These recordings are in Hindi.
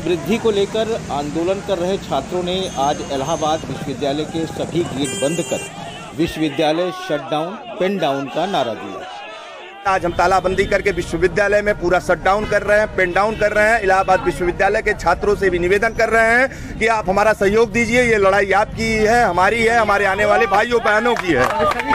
वृद्धि को लेकर आंदोलन कर रहे छात्रों ने आज इलाहाबाद विश्वविद्यालय के सभी गेट बंद कर विश्वविद्यालय शटडाउन पेन डाउन का नारा दिया। आज हम तालाबंदी करके विश्वविद्यालय में पूरा शटडाउन कर रहे हैं, पेन डाउन कर रहे हैं। इलाहाबाद विश्वविद्यालय के छात्रों से भी निवेदन कर रहे हैं कि आप हमारा सहयोग दीजिए। ये लड़ाई आपकी है, हमारी है, हमारे आने वाले भाइयों बहनों की है।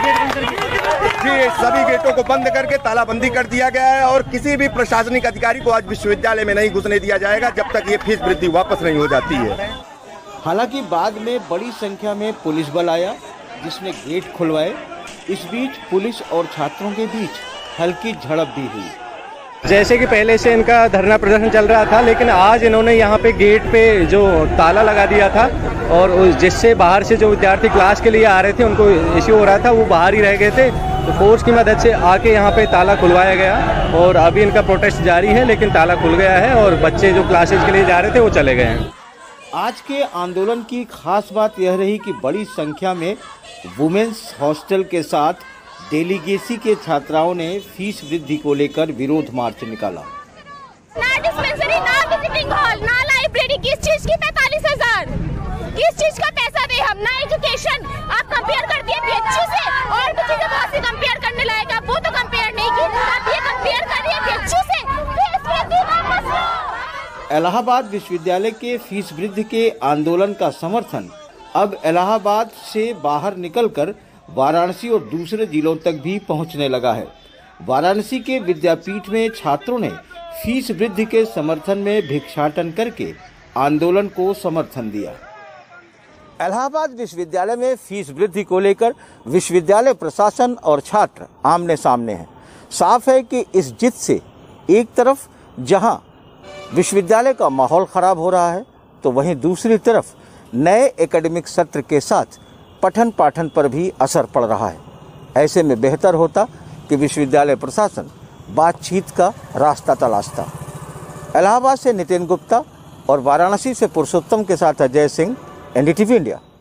जी, सभी गेटों को बंद करके तालाबंदी कर दिया गया है और किसी भी प्रशासनिक अधिकारी को आज विश्वविद्यालय में नहीं घुसने दिया जाएगा जब तक ये फीस वृद्धि वापस नहीं हो जाती है। हालांकि बाद में बड़ी संख्या में पुलिस बल आया जिसने गेट खुलवाए। इस बीच पुलिस और छात्रों के बीच हल्की झड़प भी हुई। जैसे कि पहले से इनका धरना प्रदर्शन चल रहा था, लेकिन आज इन्होंने यहाँ पे गेट पे जो ताला लगा दिया था और जिससे बाहर से जो विद्यार्थी क्लास के लिए आ रहे थे उनको इश्यू हो रहा था, वो बाहर ही रह गए थे। तो फोर्स की मदद से आके यहाँ पे ताला खुलवाया गया और अभी इनका प्रोटेस्ट जारी है, लेकिन ताला खुल गया है और बच्चे जो क्लासेज के लिए जा रहे थे वो चले गए हैं। आज के आंदोलन की खास बात यह रही कि बड़ी संख्या में वुमेन्स हॉस्टल के साथ डेलीगेसी के छात्राओं ने फीस वृद्धि को लेकर विरोध मार्च निकाला। ना डिस्पेंसरी, ना विजिटिंग हॉल, ना लाइब्रेरी, किस चीज की 45,000? किस चीज का पैसा दे हम? ना एजुकेशन। आप कंपेयर कर दिए पीएचयू से और भी चीजें बहुत सी कंपेयर करने लायक, आप वो तो कंपेयर नहीं की, आप ये कंपेयर कर रही है पीएचयू से। फीस वृद्धि वापस लो। इलाहाबाद विश्वविद्यालय के फीस वृद्धि के आंदोलन का समर्थन अब इलाहाबाद से बाहर निकलकर वाराणसी और दूसरे जिलों तक भी पहुंचने लगा है। वाराणसी के विद्यापीठ में छात्रों ने फीस वृद्धि के समर्थन में भिक्षाटन करके आंदोलन को समर्थन दिया। इलाहाबाद विश्वविद्यालय में फीस वृद्धि को लेकर विश्वविद्यालय प्रशासन और छात्र आमने सामने हैं। साफ है कि इस जिद से एक तरफ जहां विश्वविद्यालय का माहौल खराब हो रहा है, तो वहीं दूसरी तरफ नए एकेडमिक सत्र के साथ पठन पाठन पर भी असर पड़ रहा है। ऐसे में बेहतर होता कि विश्वविद्यालय प्रशासन बातचीत का रास्ता तलाशता। इलाहाबाद से नितिन गुप्ता और वाराणसी से पुरुषोत्तम के साथ अजय सिंह, NDTV इंडिया।